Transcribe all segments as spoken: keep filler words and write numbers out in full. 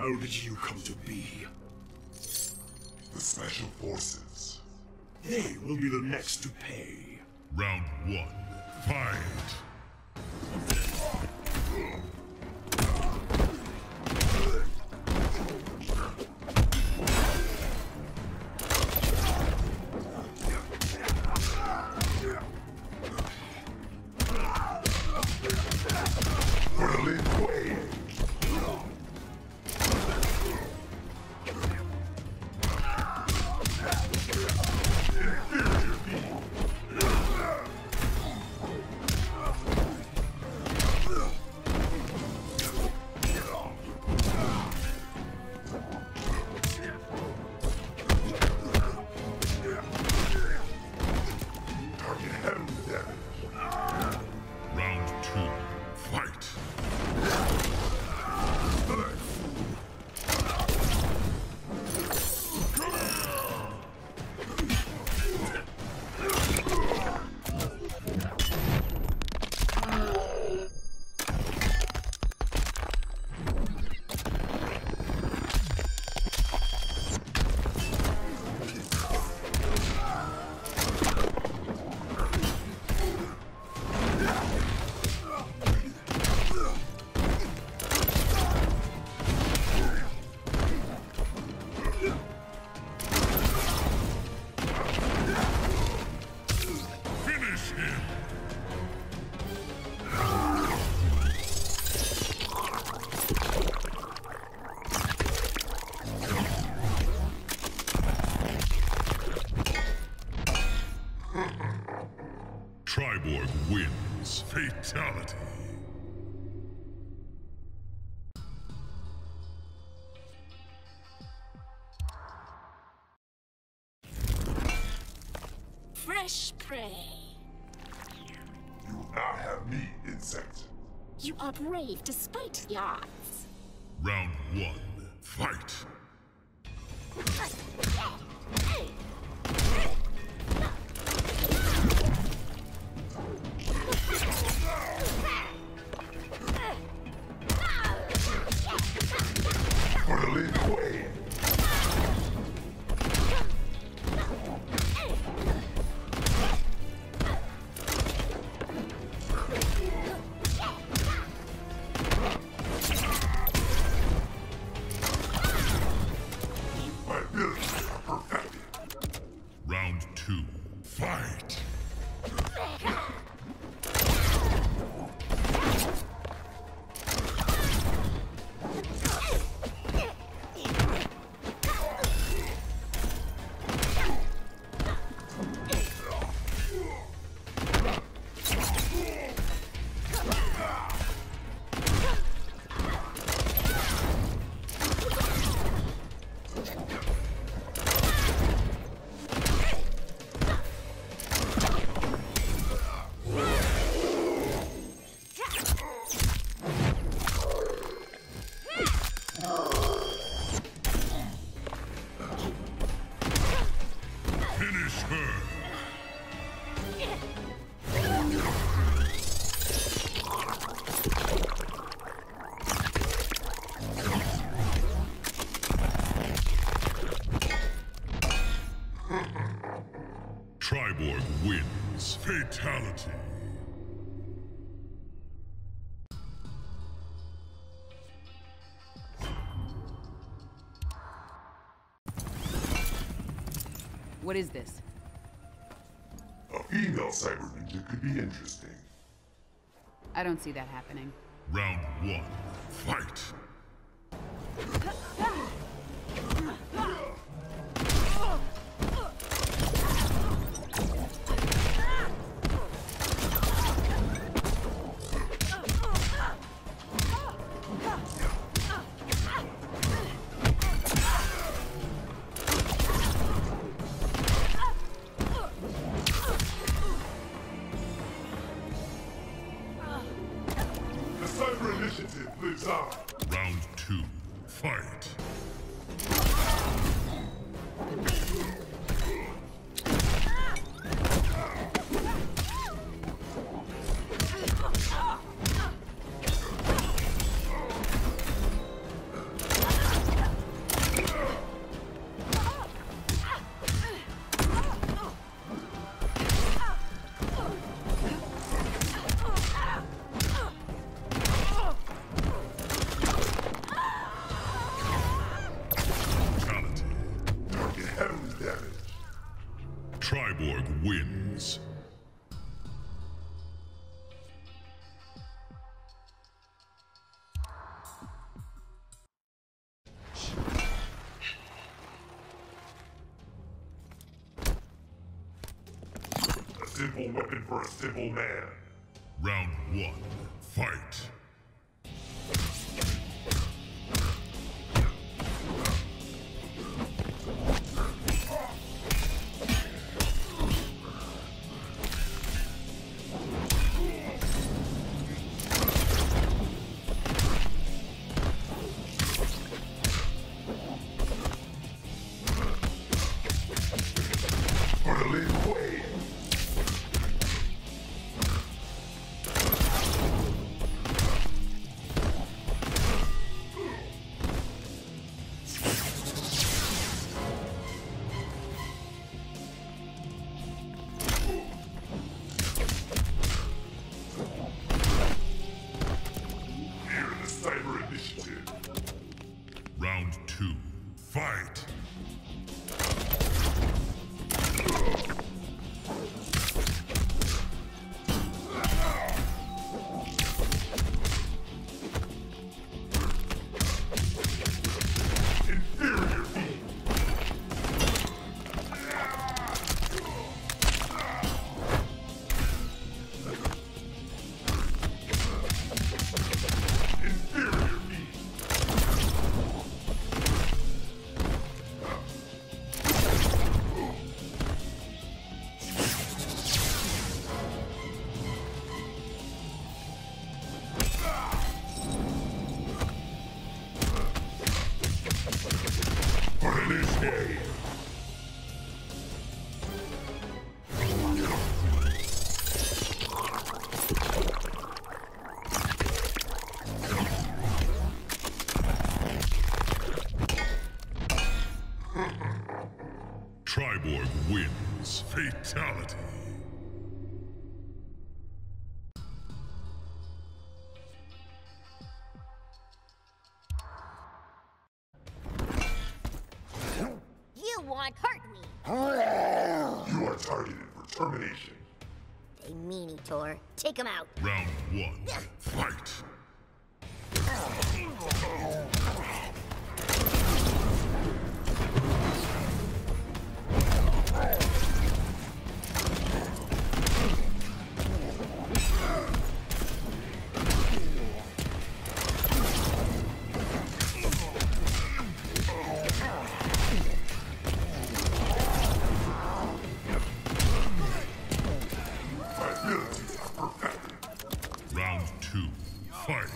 How did you come to be? The Special Forces. They will be the next to pay. Round one, fight! Triborg wins. Fatality. Fresh prey. You will not have me, insect. You are brave despite the odds. Round one, fight! For the Lin Kuei. My abilities are perfected. Round two, fight! Finish her! Triborg wins. Fatality. What is this? A female cyber ninja could be interesting. I don't see that happening. Round one, fight! The cyber initiative lives on. Round two, fight! simple weapon for a simple man. Round one, fight. Round two, fight! Triborg wins. Fatality. You want hurt me. You are targeted for termination. They meanie, Tor. Take him out. Round one, fight. Round two, fight.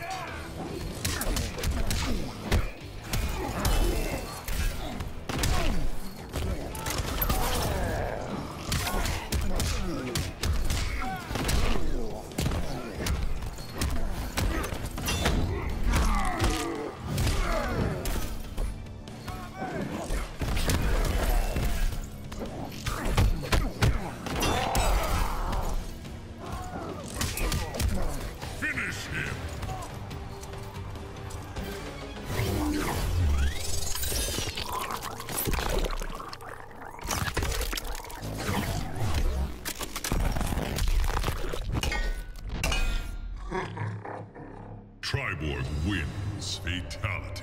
Triborg wins. Fatality.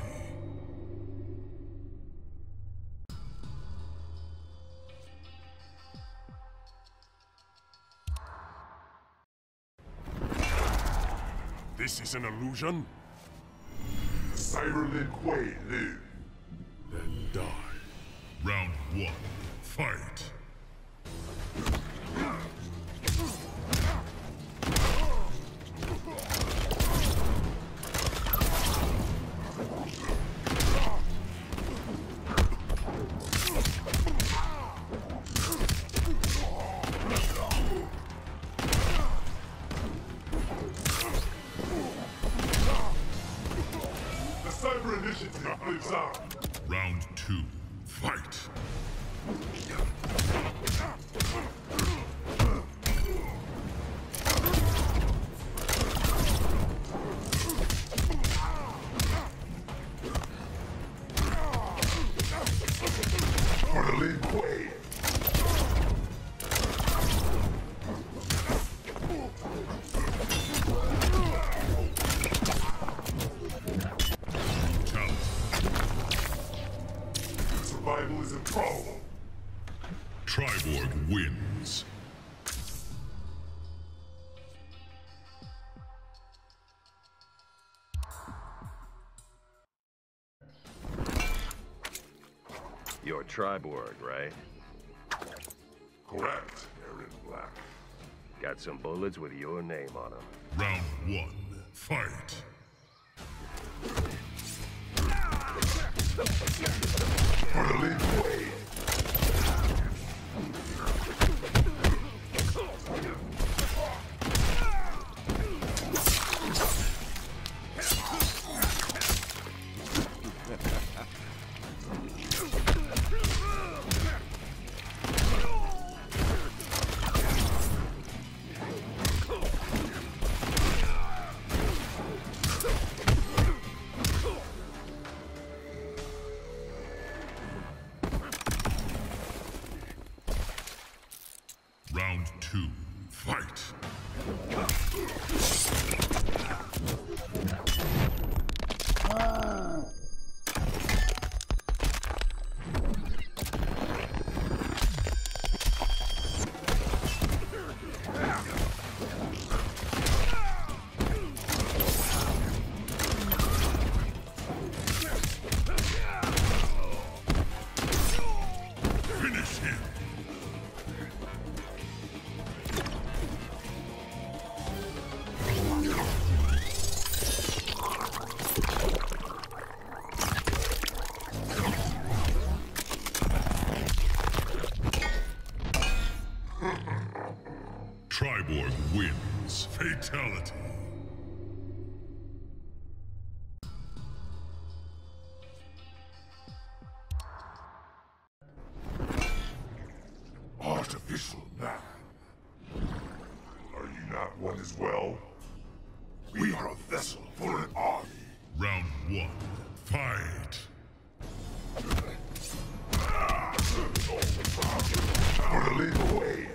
This is an illusion? Cyberlin Kuei live. Then die. Round one, fight. Cyber Initiative lives on. Round two, fight. For the Lin Kuei. Survival is improbable. Triborg wins. You're Triborg, right? Correct, Aaron Black. Got some bullets with your name on them. Round one, fight. For the lead way. Round two, fight. Finish him. Triborg wins. Fatality. Artificial man. Are you not one as well? We are a vessel for an army. Round one, fight. For the lead way.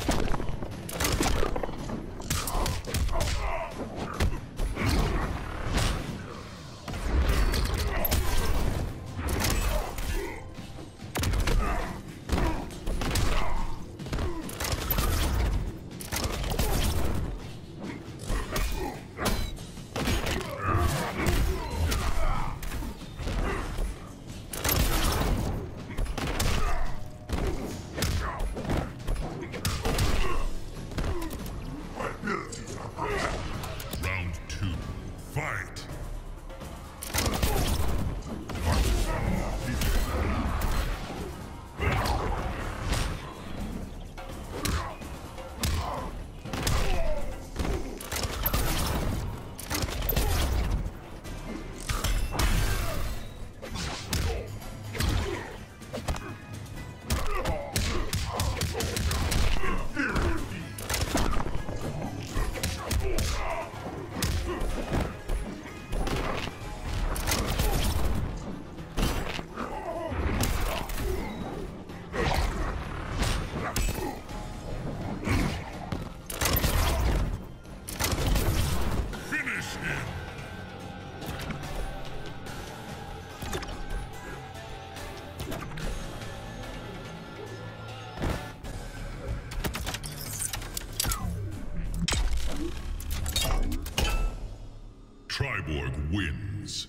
Round two, fight. Finish him. Triborg wins.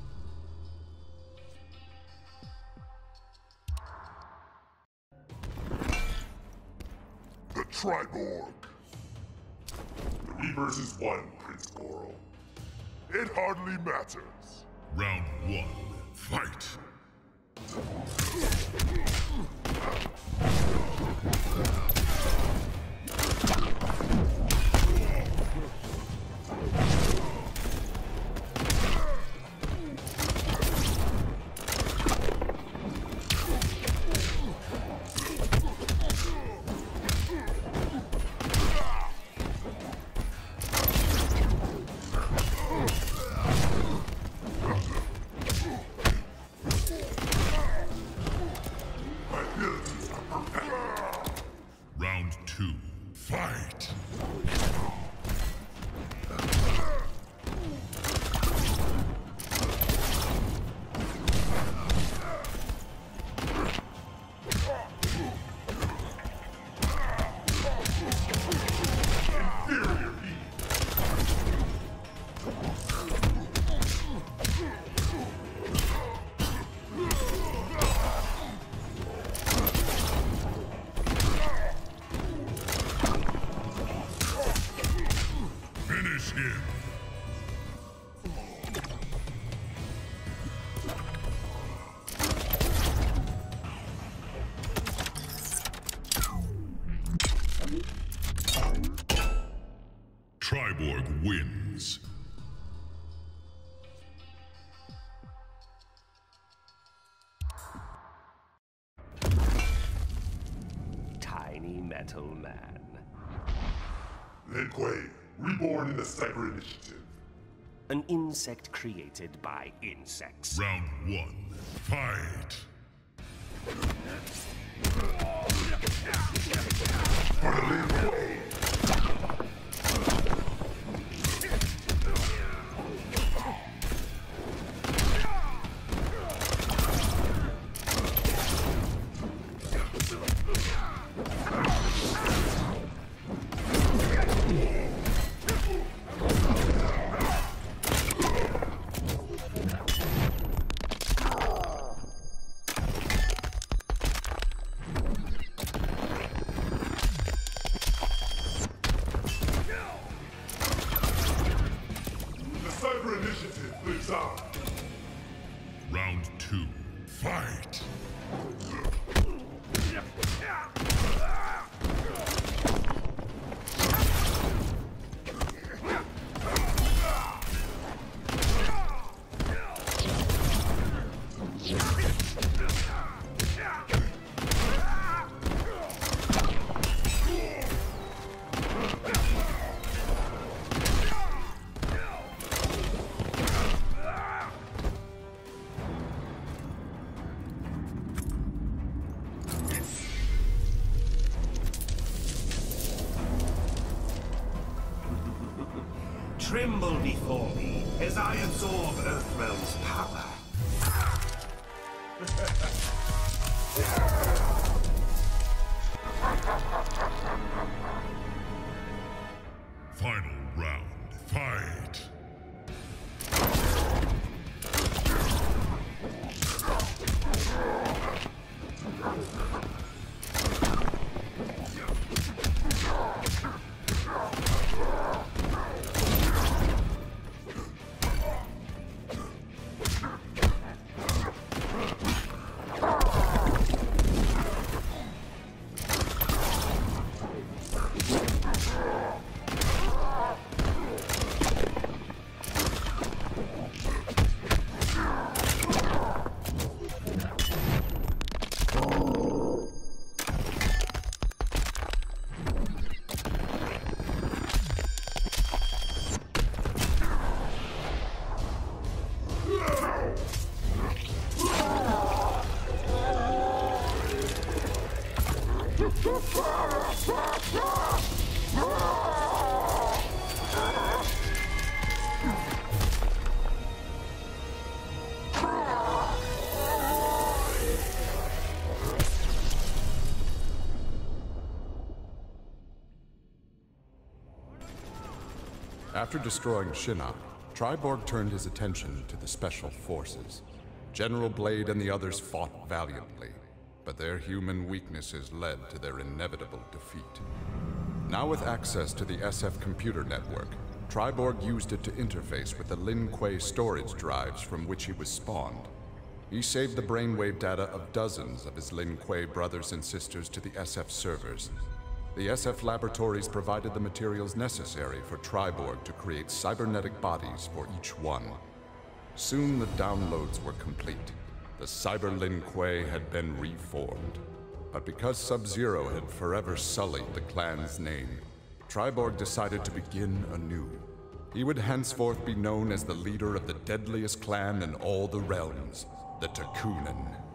The Triborg. Three versus one, Prince Coral. It hardly matters. Round one, fight. metal man. Lin Kuei, reborn in the Cyber Initiative. An insect created by insects. Round one, fight! For the Lin Kuei. Cyber Initiative lives on. Round two, fight! Tremble before me as I absorb Earthrealm's power. Final round, fight! After destroying Shinnok, Triborg turned his attention to the Special Forces. General Blade and the others fought valiantly, but their human weaknesses led to their inevitable defeat. Now with access to the S F computer network, Triborg used it to interface with the Lin Kuei storage drives from which he was spawned. He saved the brainwave data of dozens of his Lin Kuei brothers and sisters to the S F servers. The S F laboratories provided the materials necessary for Triborg to create cybernetic bodies for each one. Soon the downloads were complete. The Cyber Lin Kuei had been reformed. But because Sub-Zero had forever sullied the clan's name, Triborg decided to begin anew. He would henceforth be known as the leader of the deadliest clan in all the realms, the Takunin.